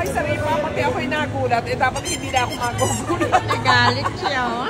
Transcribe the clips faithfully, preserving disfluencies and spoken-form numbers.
kay Saripa, pati ako'y nagulat. Eh, dapat hindi na ako magugulat. Nagalit siya, oh.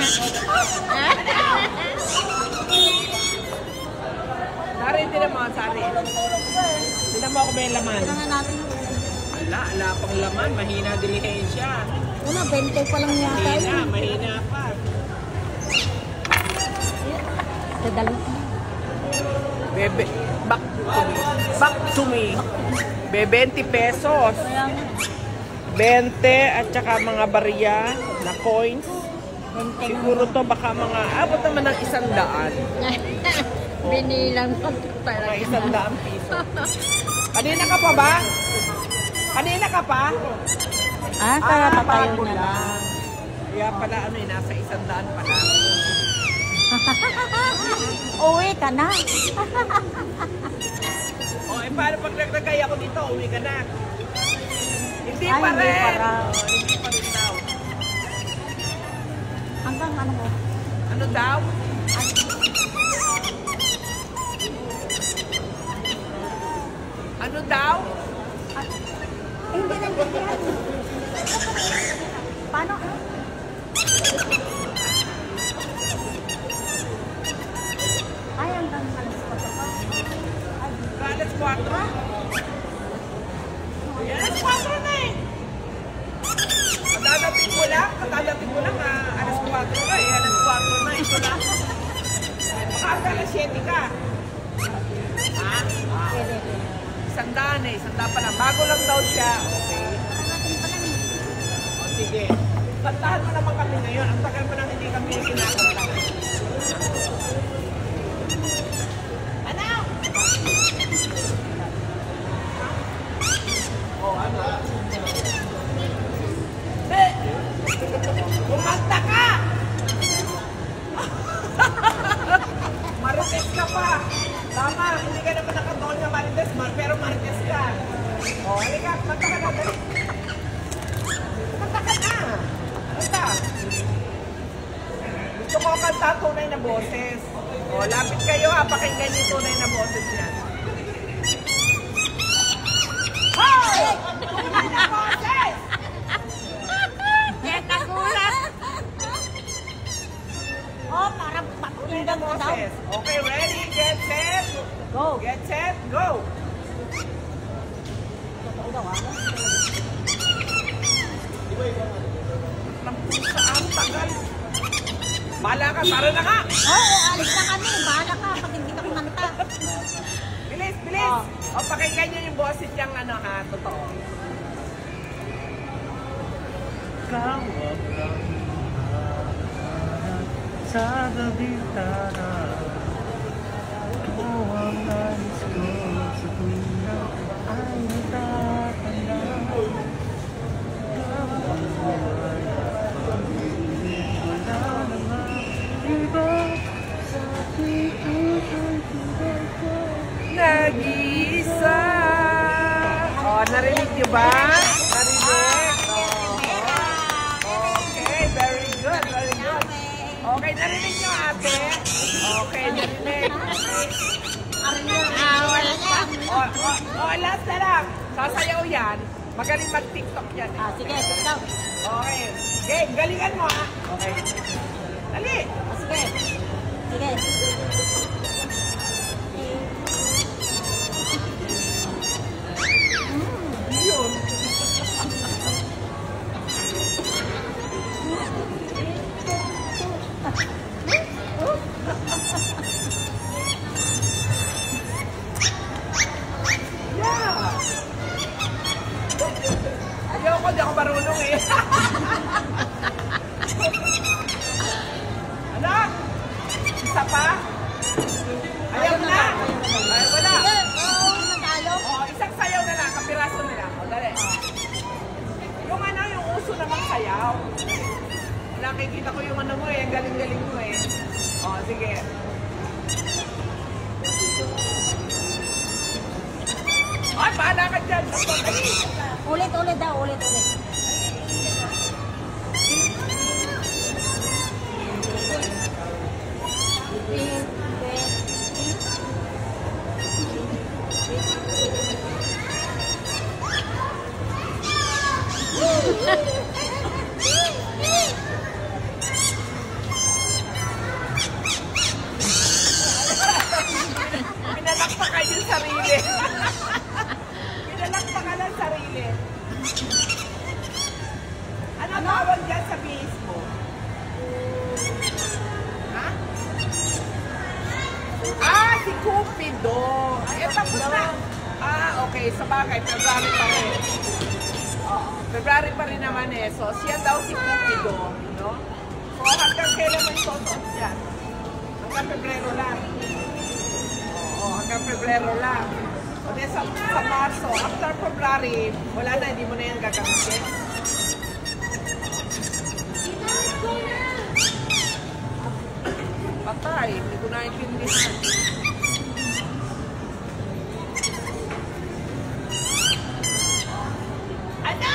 Sari, hindi naman, Sari. Hindi mo ako ba yung laman? Kailangan natin. Wala, wala pang laman. Mahina dilihensya. Una, bente pa lang yata. Mahina, mahina pa. Dadalo. Bebe, back to me. Back to me. Be, twenty pesos. twenty at saka mga barya na coins. Siguro to baka mga, abot naman ng isang daan. Binilang ko Mga isang daan piso. Kanina ka pa ba? Kanina ka pa? Ah, kakatayo na lang. Kaya pala ano eh, nasa isang daan pala. Uwi ka na. O, eh paano pag naglagay ako dito, uwi ka na? Hindi Ay, pa hindi rin. pa raw. O, hindi pa rin daw. Hanggang ano mo? Ano daw? Ano daw? Eh, hindi na yan. Paano? Ay, hanggang alas kwatro pa. Alas kwatro? Alas kwatro na eh. Kadadating ko lang, kadadating ko lang ah, alas kwatro ka eh, alas kwatro na, ito lang. Baka alas siyete ka. Ha? Pwede, pwede. Isandaan eh, isandaan pa lang. Bago lang daw siya. Okay. Natin pa lang eh. O sige. Kantahan mo naman kami ngayon. Ang tagal pa nang hindi kami kinakanta. Ano? O ano? Be! Kumanta ka! Marites ka pa! Tama, hindi ka naman nakatoon na Marites, pero Marites ka. O, halika, kumanta ka na. Kumanta ka na. Kanta. Gusto ko kanta tunay na boses. O, lapit kayo ha, pakinggan yung tunay na boses niya. Hoy! Tunay na boses! Kaya nagulat. Oh, parang Tunay na pakinggan ko daw. boses. Okay, ready, get set, Go. get set, go! Totoo daw ah. Saan tagal? Bahala ka, tara na nga! Oo, alis na kami. Bahala ka pag hindi ka kumanta. Bilis, bilis! Oh. O, pakinggan nyo yung boses niyang ano ha, totoo. Kawag lang sa bintana, ito ang nais ko sa tuwina ay natatanda. Kapag buhay at pag-ibig, wala namang iba sa aking puso'y tunay ko. Nag-iisa! O, narinig nyo ba? Narinig? Okay, very good, very good. Okay, narinig nyo ate? Okay, narinig. Ah, wala lang. O, o, o, last na lang. Sasayaw yan. Magaling mag-tiktok yan. Eh. Ah, sige, sige. Okay. Okay, galingan mo ha. Okay. Dali. Ah, sige. Sige. Yun. Yeah. Ayoko, di ako marunong eh. Ano? Isa pa? Ayaw na. Ay, wala. Oo, natalo. O, isang sayaw na lang. Kapiraso na lang. O, dali. Yung ano, yung uso namang sayaw. Nakikita ko yung ano mo eh. Galing-galing mo eh. O, sige. Ay, pahala ka dyan. Ulit, ulit daw, ulit, ulit. bumili. Ano tawag dyan sa bihis mo? Ha? Ah, si Cupido. Ay, tapos na. Ah, okay. Sa bagay, February pa rin. Oo, February pa rin naman eh. So, siya daw si Cupido. No? So, hanggang kailan may sotos yan? Hanggang Pebrero lang. Oo, hanggang Pebrero lang. O then sa, sa Marso, after February, wala na, hindi mo na yan gagamitin. Patay, hindi ko naintindihan. Ano?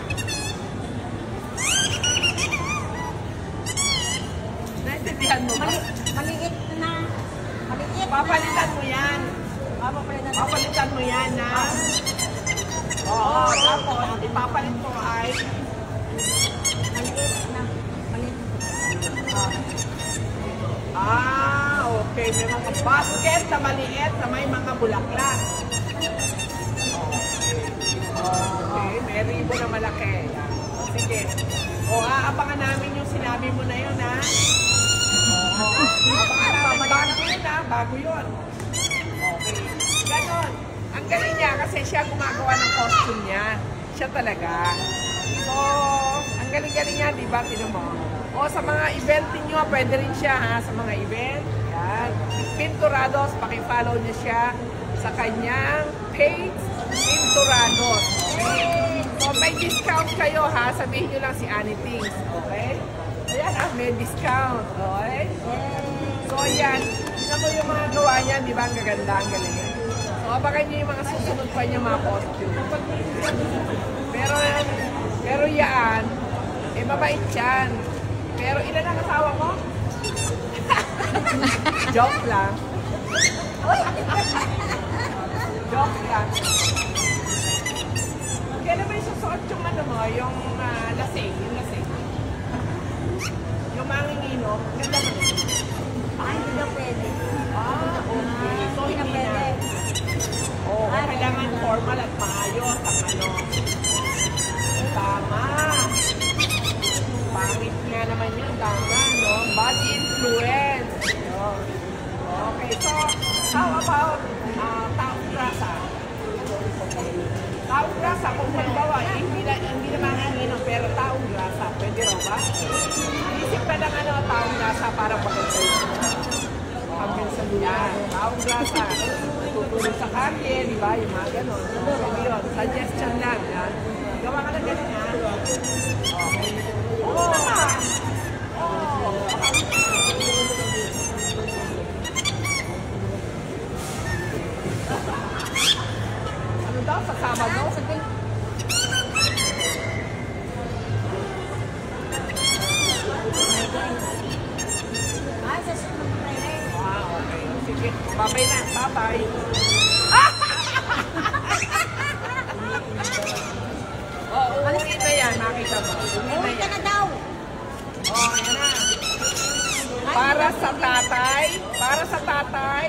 Naintindihan mo ba? Mali, maliit na. Maliit Papalitan mo yan. na. Papalitan na. Papalitan mo yan, ha? Oo, tapos ipapalit mo ay Maliit na. Maliit. ah, okay. May mga basket na maliit na may mga bulaklak. Okay, may ribo na malaki. O, sige. O, aabangan namin yung sinabi mo na yun, ha? Oo. Abangan namin. Bago yun, ha? Bago yun. Okay. Ganon. Ang galing niya kasi siya gumagawa ng costume niya. Siya talaga. So, ang galing-galing niya, di ba? Tinan mo. O, sa mga event niyo, pwede rin siya, ha? Sa mga event. Yan. Pinturados, pakipollow niya siya sa kanyang page, Pinturados. Okay? So, may discount kayo, ha? Sabihin niyo lang si Annie Things. Okay? Ayan, ha? May discount. Okay? So, yan. Tignan mo yung mga gawa niya, di ba? Ang gaganda, ang galing. So, abangan niyo yung mga susunod pa niya mga costume. Pero, pero yan, eh, mabait yan. Pero, ilan ang asawa mo? Joke lang. Joke lang. Kailan ba yung susuot yung ano mo, yung uh, lasing, yung lasing? Yung manginginom, ganda mo. Ay, hindi na pwede. Ah, okay. So, Hindi na hindi na. pwede. Oo, oh, kailangan formal at maayos ang ano. Tama. Pangit nga naman yun, tama, no? Bad influence. No? Okay, so, how about uh, taong grasa? Taong grasa, kung halimbawa, eh, hindi na, hindi na manginginom, pero taong grasa, pwede raw ba? Isip ka ng ano, taong grasa para pagkakita yun. Hanggang sa yan. Taong grasa. Tutulog sa kanya, di ba? Yung mga ganon. Pwede yun. Suggestion lang. Yan. Gawa ka na ganun yan. Okay. Oo nga. Oo. Ano daw? Sa Sabado? Ah, sabi. Ay, sa sunod na rin. Ah, okay. Sige. Babay na. Babay. Oh, uuwi na yan. Nakita mo. Uuwi na Uwi ka yan. na daw. Oh, yan na. Para sa tatay. Para sa tatay.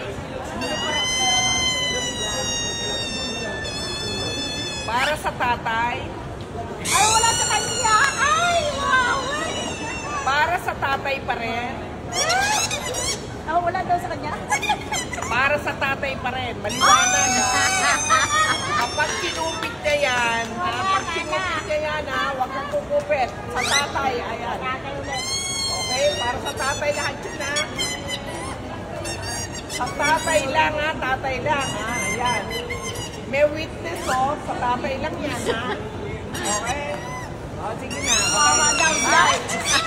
Para sa tatay. Ay, wala sa kanya. Ay, wow. Para sa tatay pa rin. Oh, wala daw sa kanya. Para sa tatay pa rin. Maliwanag ha. Kapag kinupit niya yan, kapag kinupit niya yan ha, huwag kang kukupit. Sa tatay, ayan. Tatay ulit. Okay, para sa tatay lahat yun ha. Sa tatay lang ha, tatay lang ha. Ayan. May witness oh, sa tatay lang yan ha. Okay? O, sige na. Okay. Mama daw, Bye.